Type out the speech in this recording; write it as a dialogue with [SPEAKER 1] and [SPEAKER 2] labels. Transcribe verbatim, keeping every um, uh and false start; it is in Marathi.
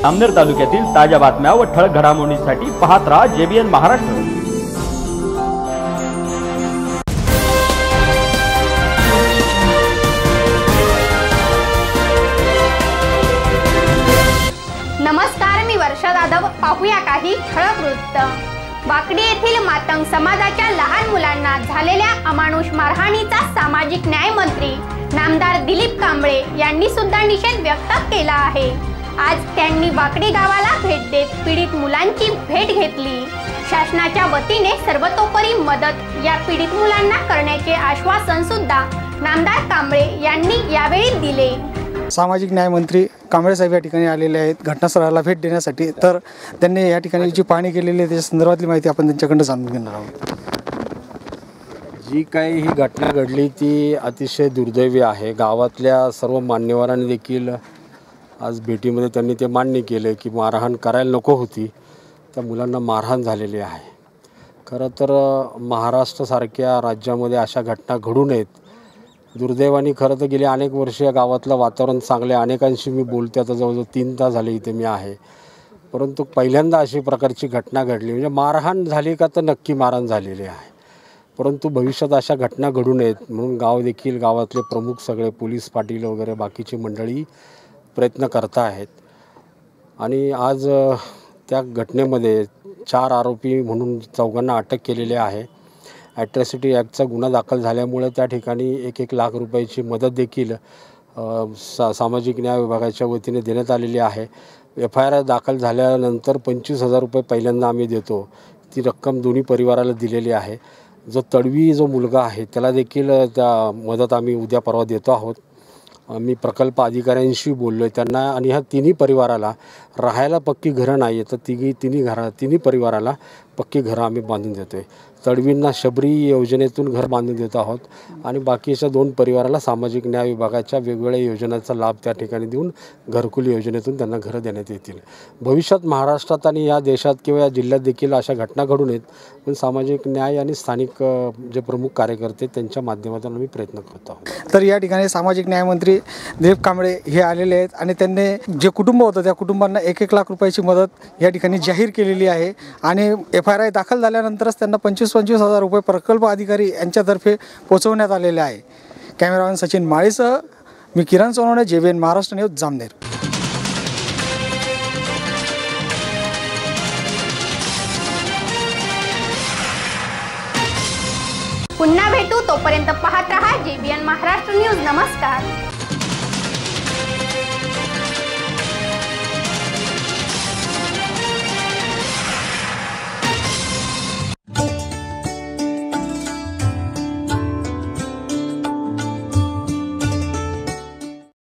[SPEAKER 1] जामनेर तालुक्यातील ताज्या बातम्या व ठळक घडामोडींसाठी पाहत राहा जेबीएन महाराष्ट्र।
[SPEAKER 2] नमस्कार, मी वर्षा जाधव। पाहूया काही ठळक वृत्त। वाकडी येथील मातंग समाजाच्या लहान मुलांना झालेल्या अमानुष मारहाणीचा सामाजिक न्याय मंत्री नामदार दिलीप कांबळे यांनी सुद्धा निषेध व्यक्त केला आहे। आज त्यांनी वाकडी गावाला भेट देत पीडित मुलांची भेट घेतली। शासनाच्या वतीने सर्वतोपरी मदत या पीडित मुलांना करण्याचे आश्वासन सुद्धा नामदार कांबळे यांनी यावेळी दिले।
[SPEAKER 3] सामाजिक न्याय मंत्री कांबळे साहेब या ठिकाणी आलेले आहेत घटनास्थळाला भेट देण्यासाठी। तर त्यांनी या ठिकाणी जी पाहणी केलेली आहे त्या संदर्भातली माहिती आपण त्यांच्याकडून जाणून घेणार आहोत।
[SPEAKER 4] जी काही ही घटना घडली ती अतिशय दुर्दैवी आहे। गावातल्या सर्व मान्यवरांनी देखील आज भेटीमध्ये त्यांनी ते मान्य केले की मारहाण करायला नको होती, त्या मुलांना मारहाण झालेली आहे। खरं तर महाराष्ट्रासारख्या राज्यामध्ये अशा घटना घडू नयेत। दुर्दैवाने खरं तर गेली अनेक वर्ष या गावातलं वातावरण चांगले, अनेकांशी मी बोलते, आता जवळजवळ तीन तास झाले इथे मी आहे, परंतु पहिल्यांदा अशी प्रकारची घटना घडली। म्हणजे मारहाण झाली का तर नक्की मारहाण झालेली आहे, परंतु भविष्यात अशा घटना घडू नयेत म्हणून गाव देखील गावातले प्रमुख सगळे पोलीस पाटील वगैरे बाकीची मंडळी प्रयत्न करत आहेत। आणि आज त्या घटनेमध्ये चार आरोपी म्हणून चौघांना अटक केलेली आहे। ॲट्रॉसिटी ॲक्टचा गुन्हा दाखल झाल्यामुळे त्या ठिकाणी एक एक लाख रुपयाची मदत देखील सा सामाजिक न्याय विभागाच्या वतीने देण्यात आलेली आहे। एफ आय आर दाखल झाल्यानंतर पंचवीस हजार रुपये पहिल्यांदा आम्ही देतो, ती रक्कम दोन्ही परिवाराला दिलेली आहे। जो तडवी जो मुलगा आहे त्याला देखील त्या मदत आम्ही उद्या परवा देतो आहोत। मी प्रकल्प अधिकाऱ्यांशी बोललो आहे त्यांना, आणि ह्या तिन्ही परिवाराला राहायला पक्की घरं नाही आहे, तर तिघी तिन्ही घरा तिन्ही परिवाराला पक्की घरं आम्ही बांधून देतो आहे। तडवींना शबरी योजनेतून घर बांधून देत आहोत आणि बाकीच्या दोन परिवाराला सामाजिक न्याय विभागाच्या वेगवेगळ्या योजनांचा लाभ त्या ठिकाणी देऊन घरकुल योजनेतून त्यांना घरं देण्यात येतील। भविष्यात महाराष्ट्रात आणि या देशात किंवा या जिल्ह्यात देखील अशा घटना घडू नयेत पण सामाजिक न्याय आणि स्थानिक जे प्रमुख कार्यकर्ते त्यांच्या माध्यमातून आम्ही प्रयत्न करतो आहोत।
[SPEAKER 3] तर या ठिकाणी सामाजिक न्याय मंत्री दिलीप कांबळे हे आलेले आहेत आणि त्यांनी जे कुटुंब होतं त्या कुटुंबांना एक एक लाख रुपयाची मदत या ठिकाणी जाहीर केलेली आहे। आणि एफ आय आर दाखल झाल्यानंतरच त्यांना पंचवीस पंचवीस हजार रुपये प्रकल्प अधिकारी यांच्यातर्फे पोहोचवण्यात आलेले आहे। कॅमेरामॅन सचिन माळीसह मी किरण सोनवणे, जेबीएन महाराष्ट्र न्यूज, जामनेर।
[SPEAKER 2] पुन्हा भेटू, तोपर्यंत पाहत रहा जेबीएन महाराष्ट्र न्यूज। नमस्कार।